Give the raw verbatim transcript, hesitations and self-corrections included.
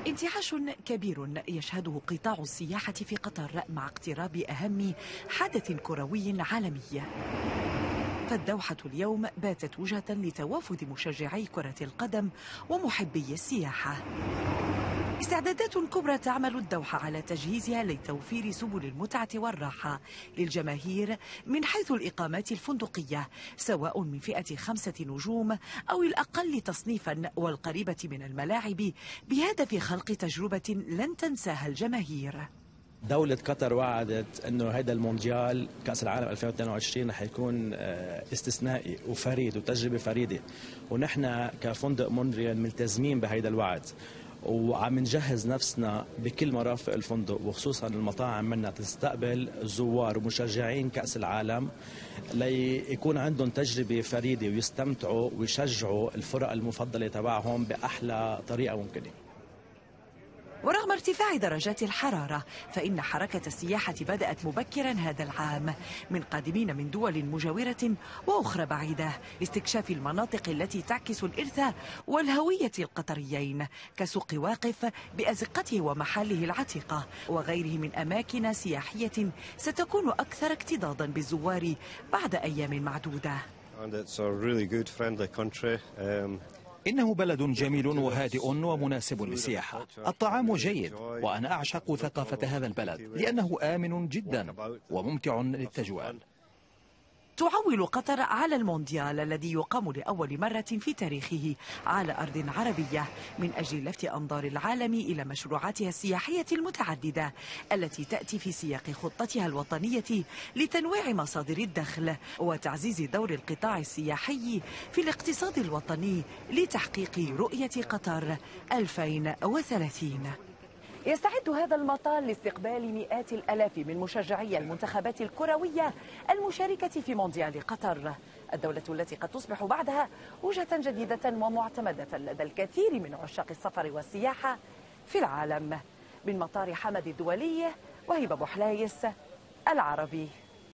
انتعاش كبير يشهده قطاع السياحة في قطر مع اقتراب أهم حدث كروي عالمي. فالدوحة اليوم باتت وجهة لتوافد مشجعي كرة القدم ومحبي السياحة. استعدادات كبرى تعمل الدوحة على تجهيزها لتوفير سبل المتعة والراحة للجماهير من حيث الإقامات الفندقية، سواء من فئة خمسة نجوم أو الأقل تصنيفا والقريبة من الملاعب، بهدف خلق تجربة لن تنساها الجماهير. دولة قطر وعدت انه هذا المونديال كأس العالم ألفين واثنين وعشرين رح يكون استثنائي وفريد وتجربة فريدة، ونحن كفندق مونريال ملتزمين بهذا الوعد، وعم نجهز نفسنا بكل مرافق الفندق وخصوصا المطاعم منا تستقبل زوار ومشجعين كأس العالم ليكون عندهم تجربة فريدة ويستمتعوا ويشجعوا الفرق المفضلة تبعهم بأحلى طريقة ممكنة. ورغم ارتفاع درجات الحرارة فإن حركة السياحة بدأت مبكرا هذا العام من قادمين من دول مجاورة وأخرى بعيدة لاستكشاف المناطق التي تعكس الإرث والهوية القطريين، كسوق واقف بأزقته ومحاله العتيقة وغيره من أماكن سياحية ستكون أكثر اكتظاظا بالزوار بعد أيام معدودة. إنه بلد جميل وهادئ ومناسب للسياحة. الطعام جيد وأنا أعشق ثقافة هذا البلد لأنه آمن جدا وممتع للتجوال. تعول قطر على المونديال الذي يقام لأول مرة في تاريخه على أرض عربية من أجل لفت أنظار العالم إلى مشروعاتها السياحية المتعددة التي تأتي في سياق خطتها الوطنية لتنويع مصادر الدخل وتعزيز دور القطاع السياحي في الاقتصاد الوطني لتحقيق رؤية قطر ألفين وثلاثين. يستعد هذا المطار لاستقبال مئات الآلاف من مشجعي المنتخبات الكروية المشاركة في مونديال قطر، الدولة التي قد تصبح بعدها وجهة جديدة ومعتمدة لدى الكثير من عشاق السفر والسياحة في العالم. من مطار حمد الدولي، وهبة بوحلايس، العربي.